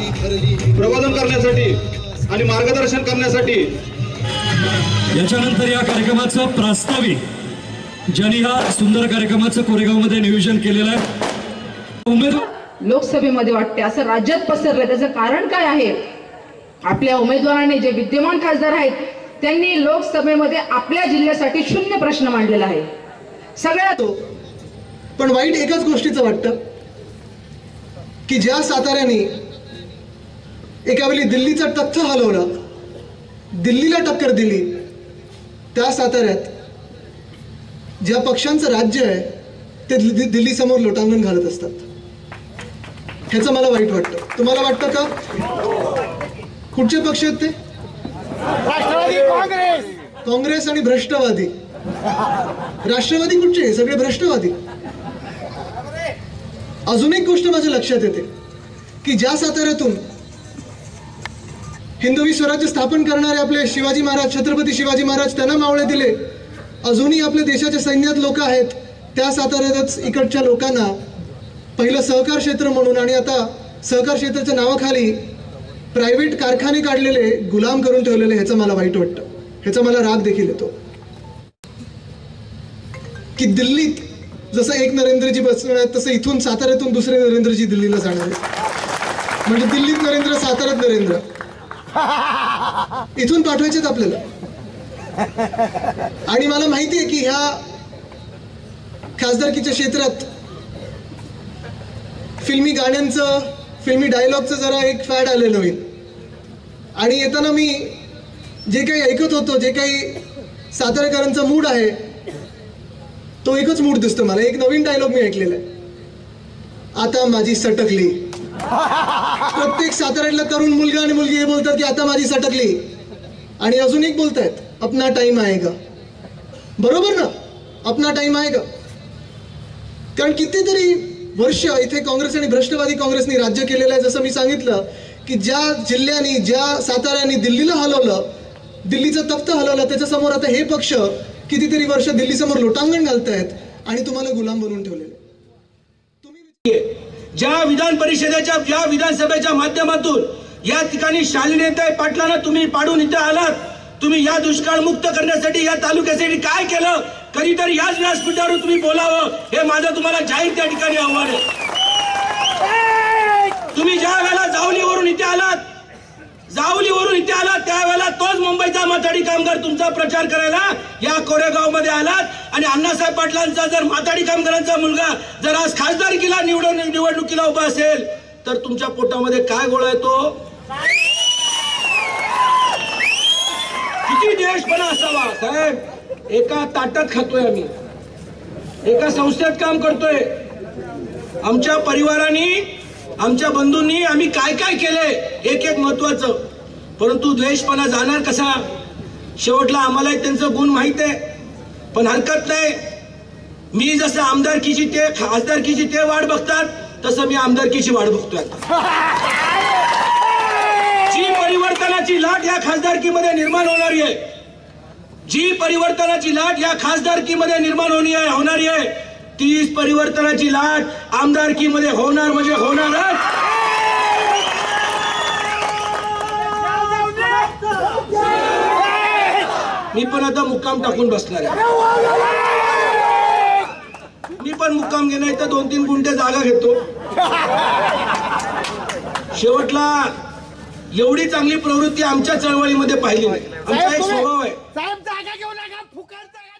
प्रबोधन करण्यासाठी आणि मार्गदर्शन करण्यासाठी याच्यानंतर या कार्यक्रमाचं प्रास्ताविक ज्यांनी ह्या सुंदर कार्यक्रमाचं कोरेगावमध्ये नियोजन केलेलं आहे उमेदवार लोकसभेमध्ये वाटते असं राज्यात पसरलं, त्याचं कारण काय आहे? आपल्या उमेदवारांनी जे विद्यमान खासदार आहेत त्यांनी लोकसभेमध्ये आपल्या जिल्ह्यासाठी शून्य प्रश्न मांडलेला आहे सगळ्यात. पण वाईट एकच गोष्टीचं वाटतं की ज्या साताऱ्याने एका वेळी दिल्लीचा तख्त हलवला, दिल्लीला टक्कर दिली, त्या साताऱ्यात ज्या पक्षांचं राज्य आहे ते दिल्ली समोर लोटांगण घालत असतात. ह्याचं मला वाईट वाटतं. तुम्हाला वाटतं का? कुठचे पक्ष आहेत ते? राष्ट्रवादी काँग्रेस आणि भ्रष्टवादी. राष्ट्रवादी कुठचे? सगळे भ्रष्टवादी. अजून एक गोष्ट माझ्या लक्षात येते की ज्या साताऱ्यातून हिंदवी स्वराज्य स्थापन करणारे आपले शिवाजी महाराज, छत्रपती शिवाजी महाराज, त्यांना मावळे दिले, अजूनही आपल्या देशाच्या सैन्यात लोक आहेत, त्या साताऱ्यातच इकडच्या लोकांना पहिलं सहकार क्षेत्र म्हणून आणि आता सहकार क्षेत्राच्या नावाखाली प्रायव्हेट कारखाने काढलेले, गुलाम करून ठेवलेले. ह्याचं मला वाईट वाटतं. ह्याचा मला राग देखील येतो की दिल्लीत जसं एक नरेंद्रजी बसणार आहेत तसं इथून साताऱ्यातून दुसरे नरेंद्रजी दिल्लीला जाणार आहेत. म्हणजे दिल्लीत नरेंद्र, साताऱ्यात नरेंद्र इथून पाठवायचेच आपल्याला. आणि मला माहिती आहे की ह्या खासदारकीच्या क्षेत्रात फिल्मी गाण्यांचं, फिल्मी डायलॉगचं जरा एक फॅड आलं नवीन. आणि येताना मी जे काही ऐकत होतो, जे काही साताऱ्याकरांचा मूड आहे तो एकच मूड दिसतो मला. एक नवीन डायलॉग मी ऐकलेला आहे, आता माझी सटकली. प्रत्येक साताऱ्यातला तरुण मुलगा आणि मुलगी हे बोलतात की आता माझी सटकली. आणि अजून एक बोलतायत, अपना टाइम आएगा. बरोबर ना? अपना टाइम आएगा. कारण कितीतरी वर्ष इथे काँग्रेस आणि भ्रष्टवादी काँग्रेसनी राज्य केलेलं आहे. जसं मी सांगितलं की ज्या जिल्ह्यांनी, ज्या साताऱ्याने दिल्लीला हलवलं, दिल्लीचं तख्त हलवलं, त्याच्यासमोर आता हे पक्ष कितीतरी वर्ष दिल्ली समोर लोटांगण घालतायत आणि तुम्हाला गुलाम बनवून ठेवलेले. ज्या विधान परिषदेच्या, ज्या विधानसभेच्या माध्यमातून या ठिकाणी शालिनीताई पाटलांना तुम्ही पाडून इथे आलात, तुम्ही या दुष्काळ मुक्त करण्यासाठी, या तालुक्यासाठी काय केलं, कधीतरी याच व्यासपीठावर तुम्ही बोलावं, हे माझं तुम्हाला जाहीर त्या ठिकाणी आव्हान आहे. तुम्ही ज्या वेळेला जावलीवरून इथे आलात, त्यावेळेला तोच मुंबईचा माथाडी कामगार तुमचा प्रचार करायला या कोरेगाव मध्ये आलात. आणि अण्णासाहेब पाटलांचा जर माथाडी कामगारांचा मुलगा जर आज खासदारकीला निवडणुकीला उभा असेल तर तुमच्या पोटामध्ये काय गोळा येतो? किती देशपणा असावा साहेब. एका ताटात खातोय आम्ही, एका संस्थेत काम करतोय. आमच्या परिवारांनी, आमच्या बंधूंनी आम्ही काय काय केलंय एक एक महत्वाचं. परंतु द्वेषपणा जाणार कसा? शेवटला आम्हाला त्यांचं गुण माहित आहे, पण हरकत नाही. मी जसं आमदारकीची ते खासदारकीची ते वाट बघतात तसं मी आमदारकीची वाट बघतोय. जी परिवर्तनाची लाट या खासदारकीमध्ये निर्माण होणारी आहे, जी परिवर्तनाची लाट या खासदारकीमध्ये निर्माण होणारी आहे, तीच परिवर्तनाची लाट आमदारकीमध्ये होणार म्हणजे होणारच. मी पण आता मुक्काम टाकून बसणार आहे. मी पण मुक्काम घेणार तर 2-3 गुंठे जागा घेतो. शेवटला एवढी चांगली प्रवृत्ती आमच्या चळवळीमध्ये पाहिली नाही. आमचा एक स्वभाव आहे. साहेब जागा घेऊ नका, फुकट